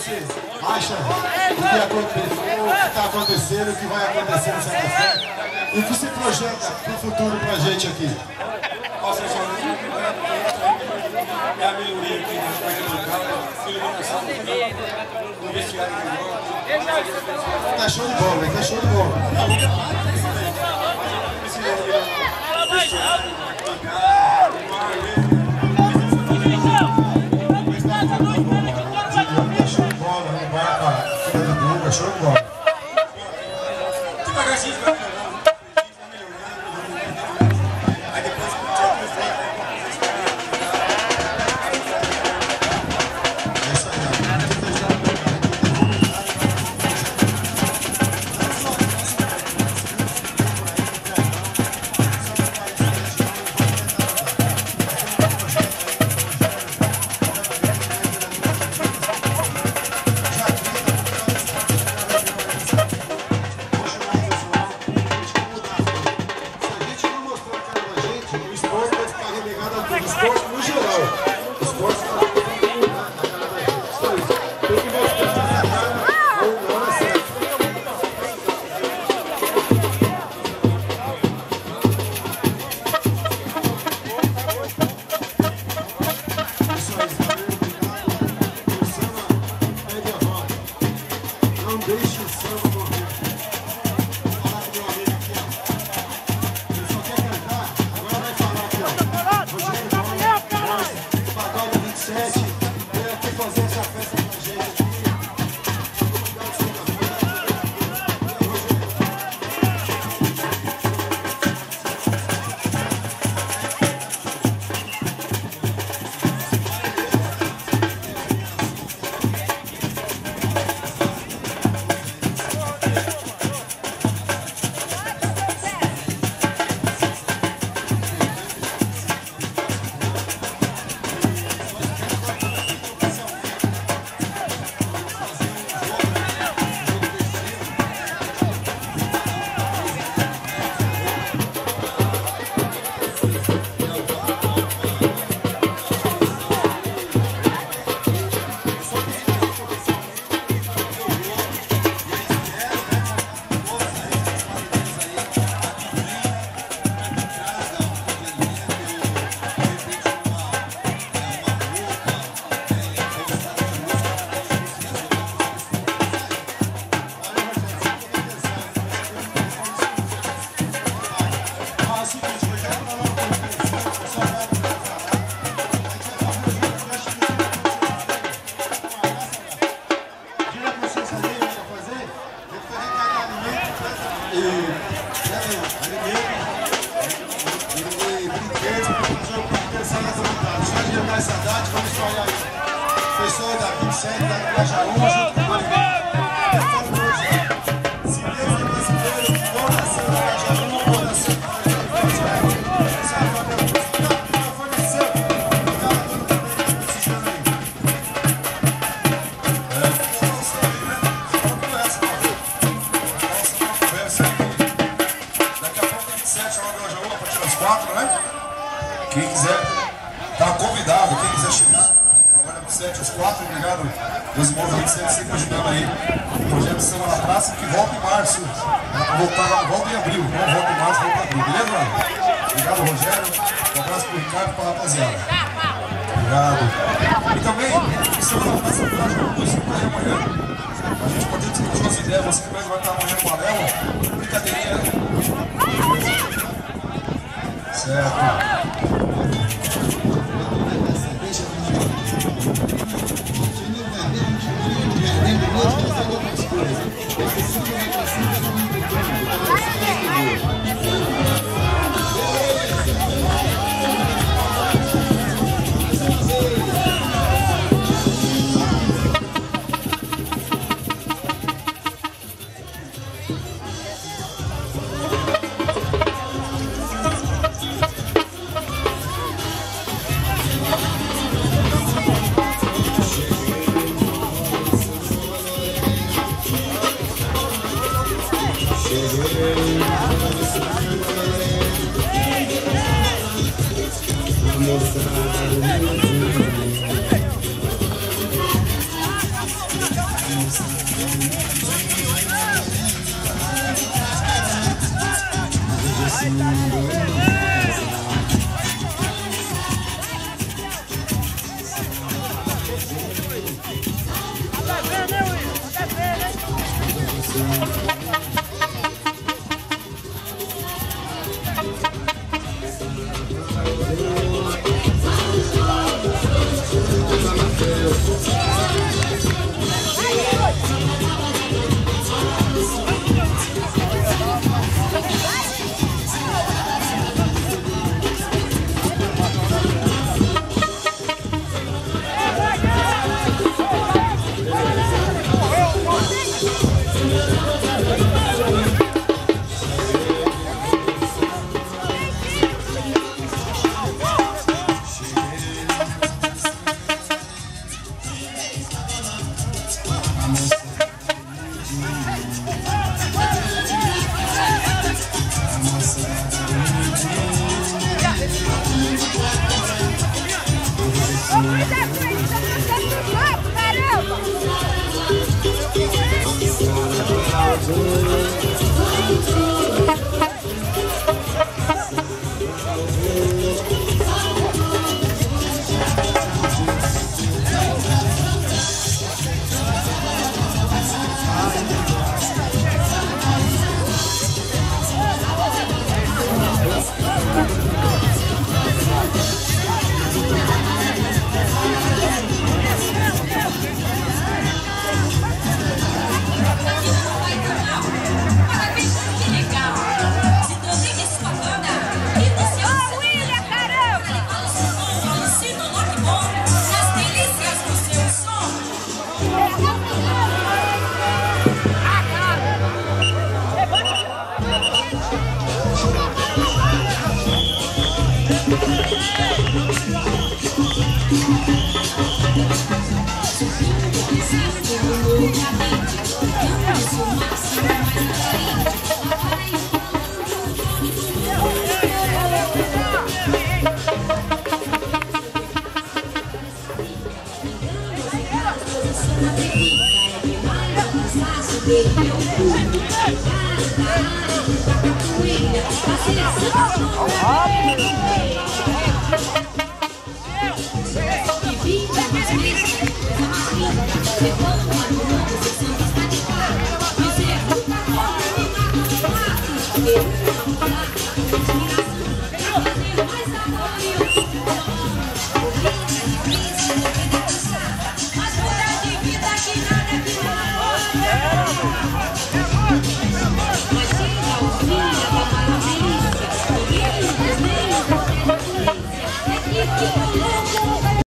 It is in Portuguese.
você acha o que está acontecendo, o que vai acontecer no Santa Fé e o que você projeta para o futuro para a gente aqui? Nossa, é a melhoria aqui na coisa local, a iluminação do vestiário de bola. Tá show de bola, velho, tá show de bola. Show de bola. Pessoa da 27, da Grajaú, junto com se Deus é brasileiro, coração da Grajaú, coração daqui a pouco 27 chama a Grajaú, a partir das 4, né? Quem quiser, tá convidado, quem quiser chegar. 7 às 4, obrigado. Meus irmãos da 27 sempre ajudando aí. O projeto Samba na Praça, que volta em março. Volta em abril. Não volta em março, volta em abril. Beleza, mano? Obrigado, Rogério. Um abraço pro Ricardo e pra rapaziada. Obrigado. E também, o Samba na Praça vai fazer uma música amanhã. A gente pode discutir umas ideias. Você mesmo vai estar amanhã com a Léo. Brincadeirinha. Certo.